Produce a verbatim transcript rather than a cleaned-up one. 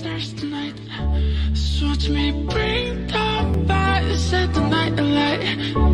stars tonight. So watch me bring the fire, set the night alight.